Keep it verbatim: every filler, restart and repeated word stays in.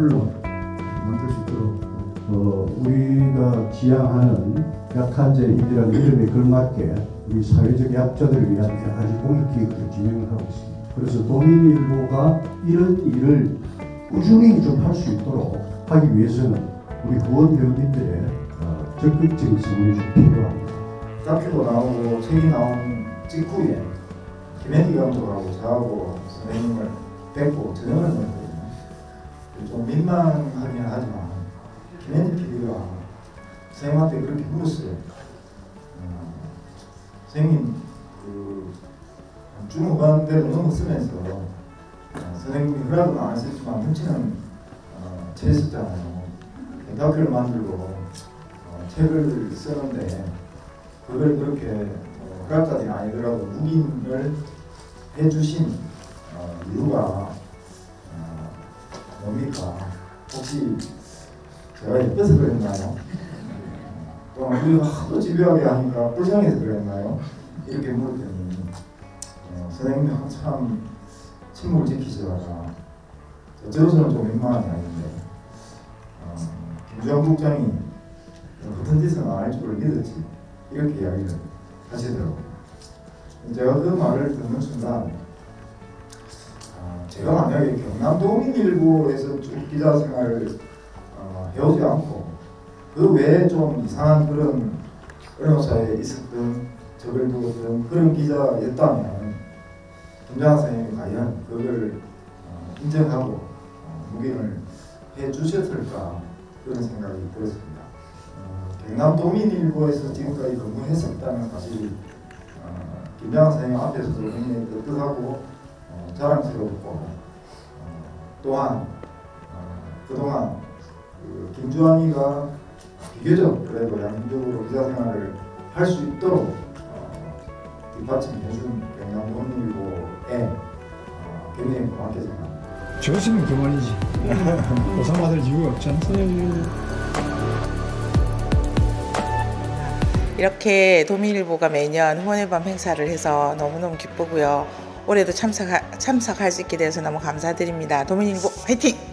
풀로 만들 수 있도록 어, 우리가 지향하는 약한 자인이라는 이름에 걸맞게 우리 사회적 약자들을 위한 여러 가지 공익기획을 진행을 하고 있습니다. 그래서 도민일보가 이런 일을 꾸준히 좀 할 수 있도록 하기 위해서는 우리 후원 회원님들의 어, 적극적인 성원이 좀 필요합니다. 다큐도 나오고 책이 나온 직후에 김혜기 감독하고 저하고 선생님을 뵙고 저녁을 먹었거든요. 좀 민망하긴 하지만 김혜기 피디가 선생님한테 그렇게 물었어요. 어, 선생님 그 중후반대로 넘어서면서 어, 선생님이 허락은 안 했었지만 뭉치는 어, 제했었잖아요. 다큐를 만들고 어, 책을 쓰는데 그걸 그렇게 어, 허락까지는 아니더라도 묵인을 해주신 어, 이유가 어, 뭡니까? 혹시 제가 예뻐서 그랬나요? 또는 우리가 하도 집요하게 하니까 불쌍해서 그랬나요? 이렇게 물었더니 어, 선생님이 한참 침묵을 지키시다가 저로서는 좀 민망한 이야기인데 어, 김주환 국장이 어떤 짓은 안 할 줄을 믿었지 이렇게 이야기를 하시더라고요. 제가 그 말을 듣는 순간 어, 제가 만약에 경남도민일보에서 쭉 기자 생활을 어, 해오지 않고 그 외에 좀 이상한 그런 언론사에 있었던 적을 두었던 그런 기자였다면 김장한 선생님이 과연 그걸 어, 인정하고 어, 묵인을 해주셨을까 그런 생각이 들었습니다. 어, 경남도민일보에서 지금까지 근무했었다는 사실이 어, 김장한 선생님 앞에서도 굉장히 떳떳하고 어, 자랑스럽고 어, 또한 어, 그동안 그 김주환이가 비교적 그래도 양심적으로 기자 생활을 할 수 있도록 어, 뒷받침해준 경남도민일보에 어, 굉장히 고맙게 생각합니다. 좋으시면 그만이지. 보상받을 이유가 없지 않습니까? 이렇게 도민일보가 매년 후원의 밤 행사를 해서 너무너무 기쁘고요. 올해도 참석, 참석할 수 있게 돼서 너무 감사드립니다. 도민일보 화이팅!